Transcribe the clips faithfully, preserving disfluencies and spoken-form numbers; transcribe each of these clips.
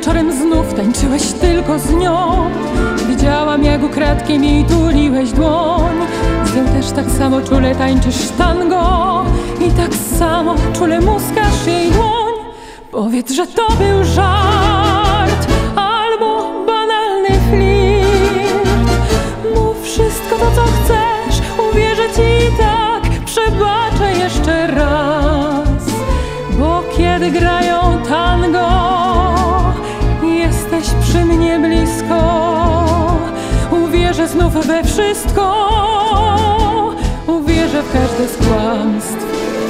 wieczorem znów tańczyłeś tylko z nią. Widziałam, jak ukradkiem jej tuliłeś dłoń. Z nią też tak samo czule tańczysz tango i tak samo czule muskasz jej dłoń. Powiedz, że to był żart albo banalny flirt. Mów wszystko to, co chcesz, uwierzę ci i tak przebaczę jeszcze raz. Bo kiedy grają tango, jesteś przy mnie blisko. Uwierzę znów we wszystko, uwierzę w każde z kłamstw.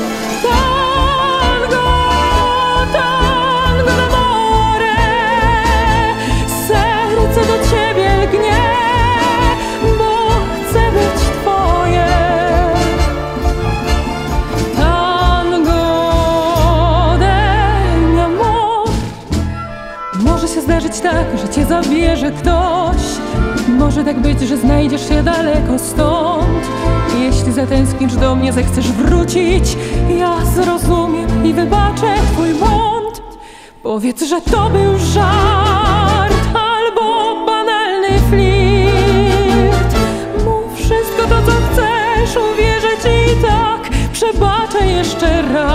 Tango, tango d'amore, serce do ciebie lgnie, bo chcę być twoje. Tango de mi amor. Może się zdarzyć tak, że cię zabierze ktoś. Może tak być, że znajdziesz się daleko stąd. Jeśli zatęsknisz do mnie, zechcesz wrócić, ja zrozumiem i wybaczę twój błąd. Powiedz, że to był żart albo banalny flirt. Mów wszystko to, co chcesz, uwierzę ci i tak przebaczę jeszcze raz.